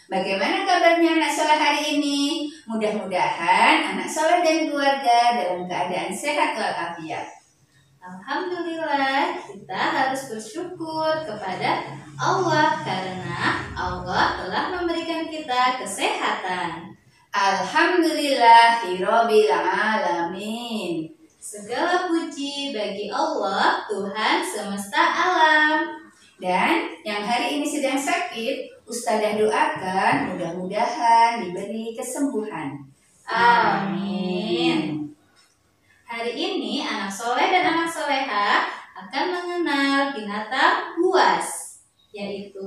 Bagaimana kabarnya anak soleh hari ini? Mudah-mudahan anak soleh dan keluarga dalam keadaan sehat walafiat. Alhamdulillah, kita harus bersyukur kepada Allah karena Allah telah memberikan kita kesehatan. Alhamdulillahirabbil alamin. Segala puji bagi Allah, Tuhan semesta alam. Dan yang hari ini sedang sakit, Ustadzah doakan mudah-mudahan diberi kesembuhan. Amin. Hari ini anak soleh dan anak soleha akan mengenal binatang buas, yaitu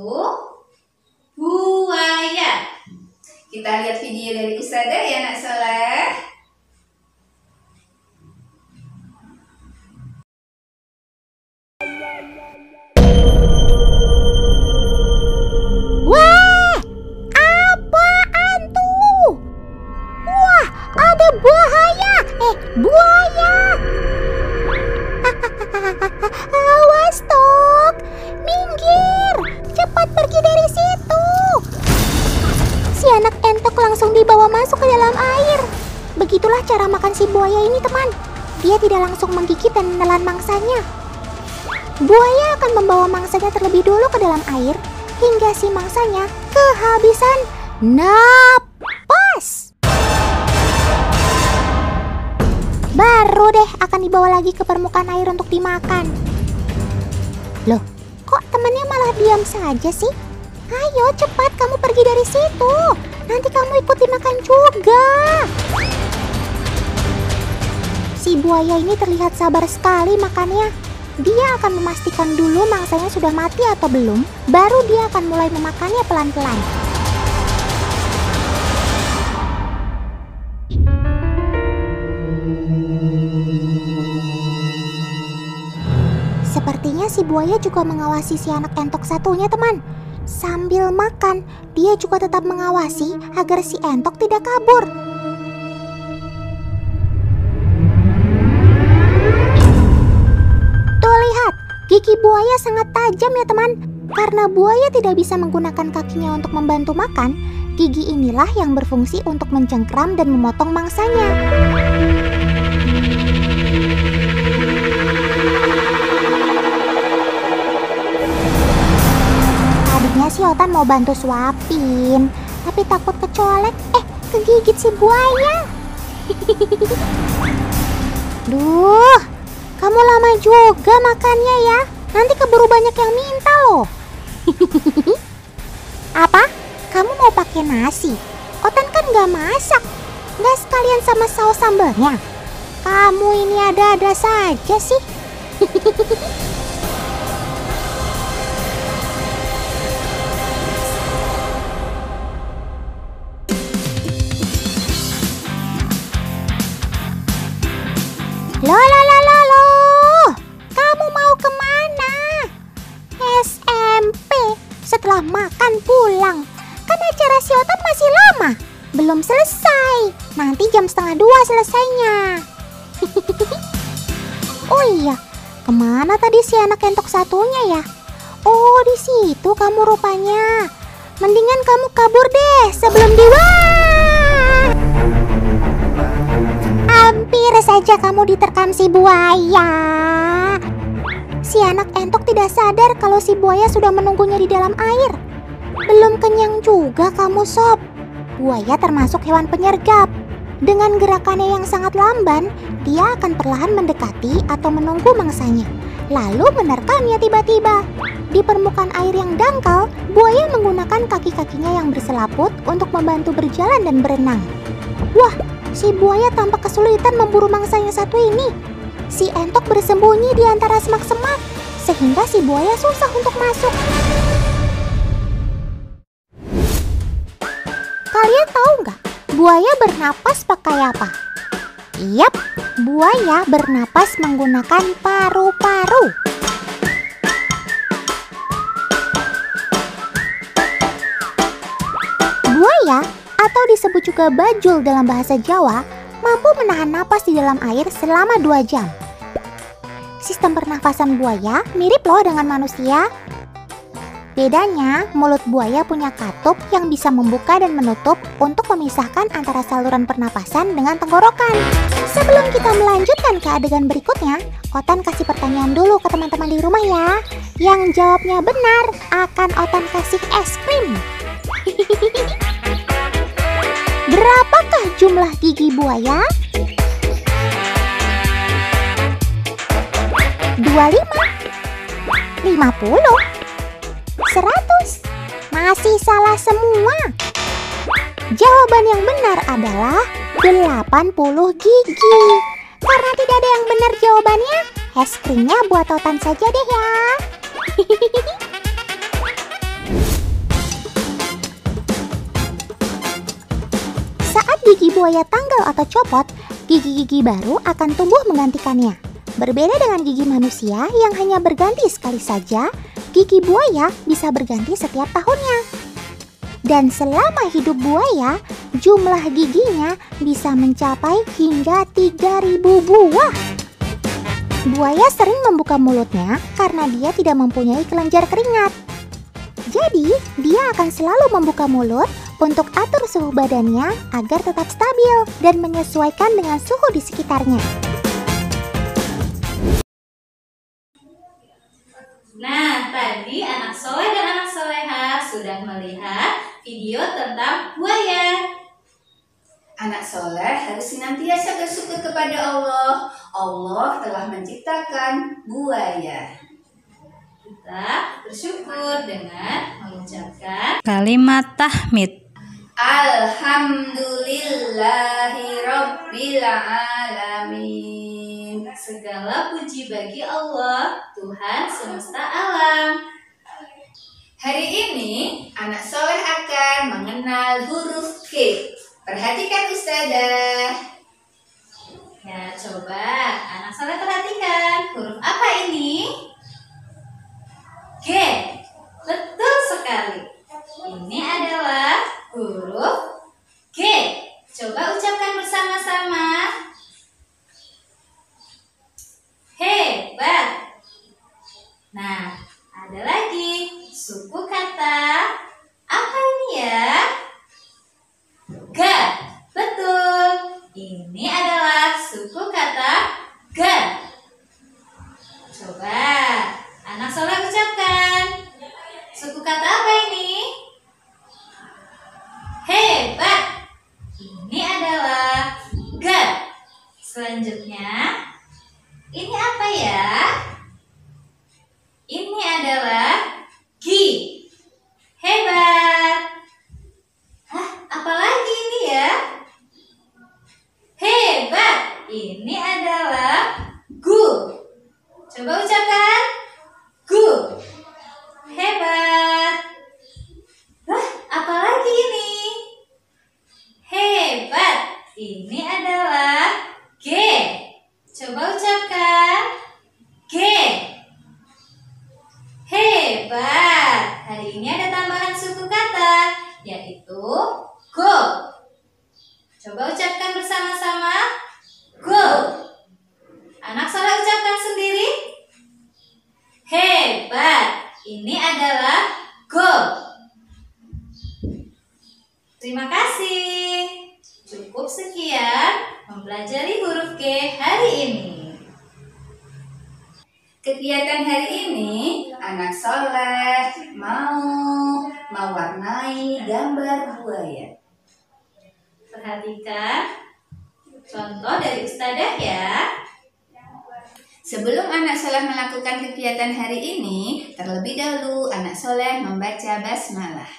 buaya. Kita lihat video dari Ustadzah ya anak soleh. Wah, apaan tuh? Wah, ada buaya. Buaya. Awas, Tok. Minggir. Cepat pergi dari situ. Si anak entok langsung dibawa masuk ke dalam air. Begitulah cara makan si buaya ini, teman. Dia tidak langsung menggigit dan menelan mangsanya. Buaya akan membawa mangsanya terlebih dulu ke dalam air hingga si mangsanya kehabisan napas. Baru deh akan dibawa lagi ke permukaan air untuk dimakan. Loh, kok temannya malah diam saja sih? Ayo cepat kamu pergi dari situ. Nanti kamu ikut dimakan juga. Si buaya ini terlihat sabar sekali makannya. Dia akan memastikan dulu mangsanya sudah mati atau belum, baru dia akan mulai memakannya pelan-pelan. Sepertinya si buaya juga mengawasi si anak entok satunya, teman. Sambil makan, dia juga tetap mengawasi agar si entok tidak kabur. Tuh lihat, gigi buaya sangat tajam ya teman. Karena buaya tidak bisa menggunakan kakinya untuk membantu makan, gigi inilah yang berfungsi untuk mencengkram dan memotong mangsanya. Tadinya si Otan mau bantu suapin, tapi takut kecolek, kegigit si buaya. Duh, kamu lama juga makannya ya. Nanti keburu banyak yang minta loh. Apa? Kamu mau pakai nasi? Otan kan gak masak. Gak sekalian sama saus sambalnya. Kamu ini ada-ada saja sih. Loh, kamu mau kemana? SMP, setelah makan pulang. Kan acara si Otan masih lama, belum selesai. Nanti jam 1:30 selesainya. Oh iya, kemana tadi si anak entok satunya ya? Oh, di situ kamu rupanya. Mendingan kamu kabur deh sebelum Hampir saja kamu diterkam si buaya. Si anak entok tidak sadar kalau si buaya sudah menunggunya di dalam air. Belum kenyang juga kamu, Sob. Buaya termasuk hewan penyergap. Dengan gerakannya yang sangat lamban, dia akan perlahan mendekati atau menunggu mangsanya, lalu menerkamnya tiba-tiba. Di permukaan air yang dangkal, buaya menggunakan kaki-kakinya yang berselaput untuk membantu berjalan dan berenang. Wah, si buaya tampak kesulitan memburu mangsanya satu ini. Si entok bersembunyi di antara semak-semak, sehingga si buaya susah untuk masuk. Kalian tahu nggak, buaya bernapas pakai apa? Yap, buaya bernapas menggunakan paru-paru. Buaya, atau disebut juga bajul dalam bahasa Jawa, mampu menahan napas di dalam air selama 2 jam. Sistem pernafasan buaya mirip loh dengan manusia. Bedanya, mulut buaya punya katup yang bisa membuka dan menutup untuk memisahkan antara saluran pernapasan dengan tenggorokan. Sebelum kita melanjutkan ke adegan berikutnya, Otan kasih pertanyaan dulu ke teman-teman di rumah ya. Yang jawabnya benar akan Otan kasih es krim. Berapakah jumlah gigi buaya? 25, 50, 100. Masih salah semua. Jawaban yang benar adalah 80 gigi. Karena tidak ada yang benar jawabannya, es krimnya buat Otan saja deh ya. Saat gigi buaya tanggal atau copot, gigi-gigi baru akan tumbuh menggantikannya. Berbeda dengan gigi manusia yang hanya berganti sekali saja, gigi buaya bisa berganti setiap tahunnya. Dan selama hidup buaya, jumlah giginya bisa mencapai hingga 3.000 buah. Buaya sering membuka mulutnya karena dia tidak mempunyai kelenjar keringat. Jadi, dia akan selalu membuka mulut untuk atur suhu badannya agar tetap stabil dan menyesuaikan dengan suhu di sekitarnya. Nah, tadi anak soleh dan anak soleha sudah melihat video tentang buaya. Anak soleh harus senantiasa bersyukur kepada Allah. Allah telah menciptakan buaya. Kita bersyukur dengan mengucapkan kalimat tahmid. Alhamdulillahirabbil alamin. Segala puji bagi Allah, Tuhan semesta alam. Hari ini anak soleh akan mengenal huruf K. Perhatikan Ustazah. Ya, coba anak soleh perhatikan. Huruf apa ini? G. Betul sekali. Ini adalah huruf G. Coba ucapkan bersama-sama. Hebat. Nah, ada lagi suku kata apa ini ya? G. Betul. Ini adalah suku kata G. Coba anak soleh ucapkan. Suku kata apa ini? Hebat. Ini adalah G. Selanjutnya, ini apa ya? Ini adalah G. Hebat. Hah, apalagi ini ya? Hebat. Ini adalah GU. Coba ucapkan. GU. Hebat. Wah, apalagi ini? Hebat. Ini adalah G. Coba ucapkan. G. Hebat. Hari ini ada tambahan suku kata, yaitu go. Coba ucapkan bersama-sama. Go. Anak soleh ucapkan sendiri. Hebat. Ini adalah go. Terima kasih. Cukup sekian mempelajari huruf G hari ini. Kegiatan hari ini anak soleh mau mewarnai gambar buaya. Perhatikan contoh dari Ustazah ya. Sebelum anak soleh melakukan kegiatan hari ini, terlebih dahulu anak soleh membaca basmalah.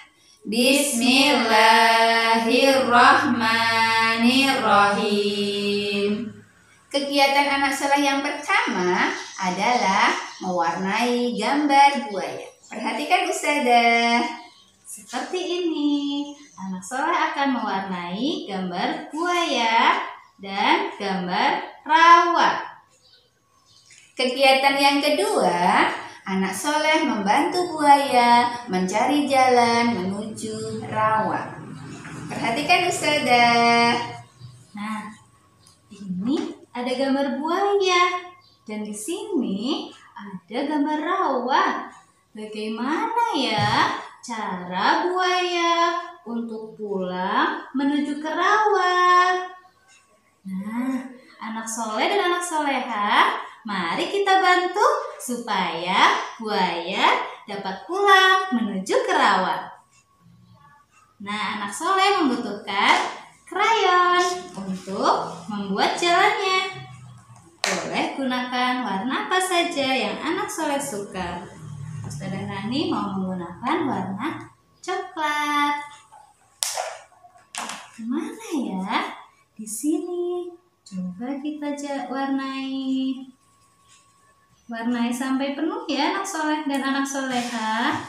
Bismillahirrahmanirrahim. Kegiatan anak soleh yang pertama adalah mewarnai gambar buaya. Perhatikan Ustazah. Seperti ini, anak soleh akan mewarnai gambar buaya dan gambar rawa. Kegiatan yang kedua, anak soleh membantu buaya mencari jalan menuju rawa. Perhatikan Ustazah. Nah, ini ada gambar buaya dan di sini ada gambar rawa. bagaimana ya cara buaya untuk pulang menuju ke rawa? Nah, anak soleh dan anak soleha, mari kita bantu supaya buaya dapat pulang menuju ke rawa. Nah, anak soleh membutuhkan krayon untuk membuat jalannya. Boleh gunakan warna apa saja yang anak soleh suka. Ustazah Rani mau menggunakan warna coklat. Kemana ya? Di sini. Coba kita warnai. Warnai sampai penuh ya anak soleh dan anak soleha.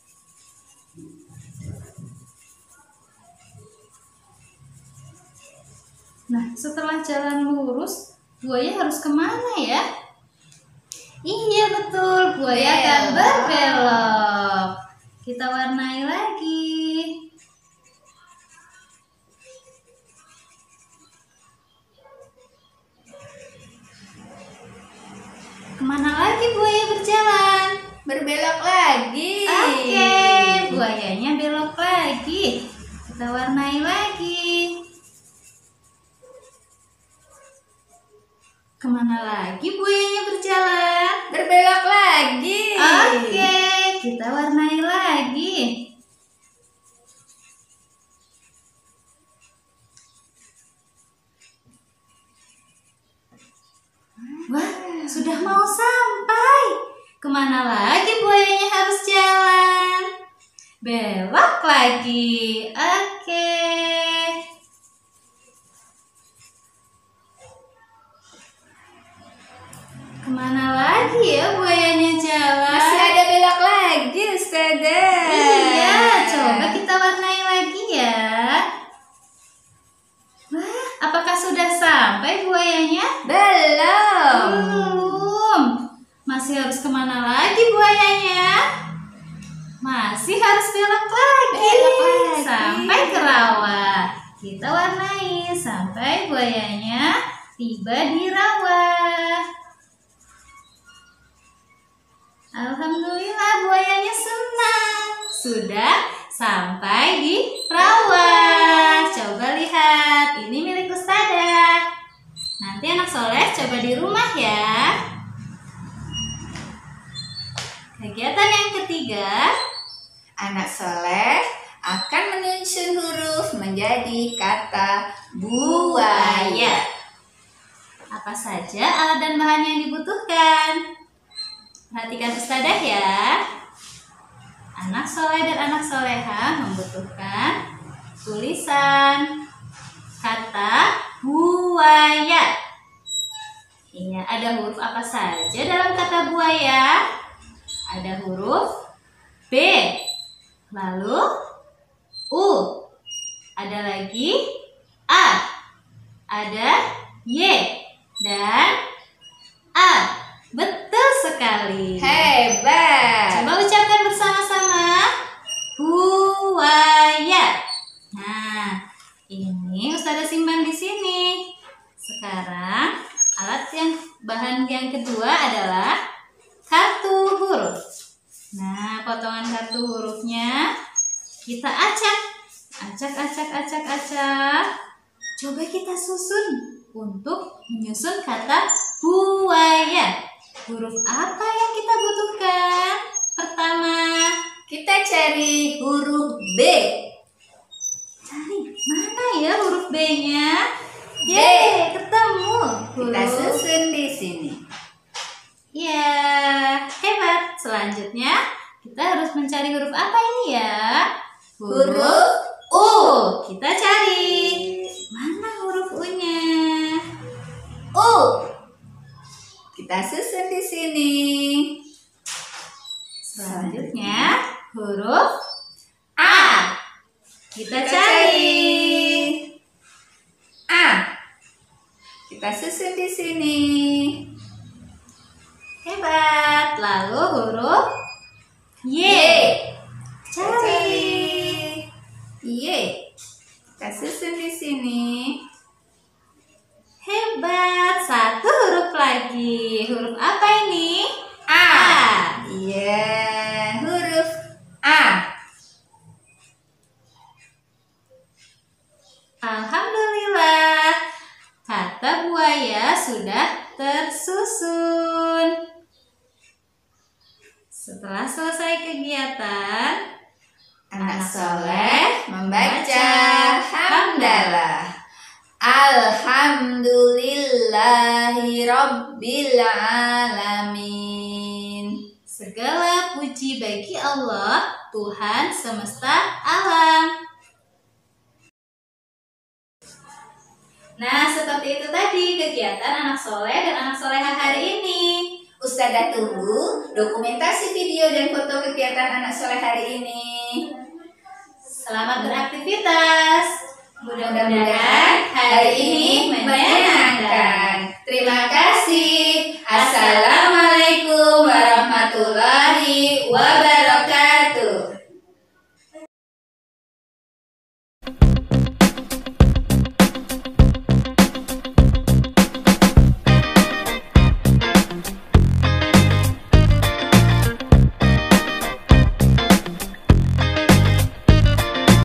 Nah, setelah jalan lurus, buaya harus kemana ya? Iya betul, buaya akan berbelok. Kita warnai lagi. Kemana lagi buaya berjalan? Berbelok lagi. Oke, buayanya belok lagi. Kita warnai lagi. Kemana lagi buayanya berjalan? Berbelok lagi. Oke, kita warnai lagi. Wah, sudah mau sampai. Kemana lagi buayanya harus jalan? Belok lagi. Oke. Kemana lagi ya buayanya jalan? Masih ada belok lagi, Ustazah. Iya, coba kita warnai lagi ya. Wah, apakah sudah sampai buayanya? Belum. Belum. Masih harus kemana lagi buayanya? Masih harus belok lagi. Sampai ke rawa. Kita warnai sampai buayanya tiba di rawa. Alhamdulillah buayanya senang. Sudah sampai di rawa. Coba lihat, ini milik Ustazah. Nanti anak soleh coba di rumah ya. Kegiatan yang ketiga, anak soleh akan menyusun huruf menjadi kata buaya. Apa saja alat dan bahan yang dibutuhkan? Perhatikan Ustazah ya. Anak soleh dan anak soleha membutuhkan tulisan kata buaya. Iya, ada huruf apa saja dalam kata buaya? Ada huruf B, lalu U, ada lagi A, ada Y, dan A. Betul sekali. Hebat. Coba ucapkan bersama-sama. Buaya. Nah, ini Ustazah simpan di sini. Sekarang bahan yang kedua adalah kartu huruf. Nah, potongan kartu hurufnya kita acak. Acak. Coba kita susun untuk menyusun kata buaya. Huruf apa yang kita butuhkan? Pertama, kita cari huruf B. Cari mana ya huruf B-nya? Yeay, ketemu. Kita susun di sini. Ya, hebat. Selanjutnya, kita harus mencari huruf apa ini ya? Huruf U. Kita cari. Mana huruf U-nya? U. Kita susun di sini. Selanjutnya, huruf A. Kita cari. A. Kita susun di sini. Hebat. Lalu huruf Y. Cari. Y. Kita susun di sini. Hebat. Satu huruf lagi. Huruf apa ini? A. Iya. Tuhan semesta alam. Nah, seperti itu tadi kegiatan anak soleh dan anak soleha hari ini. Ustazah tunggu dokumentasi video dan foto kegiatan anak soleh hari ini. Selamat beraktivitas. Mudah-mudahan hari ini menyenangkan. Terima kasih. Assalamualaikum.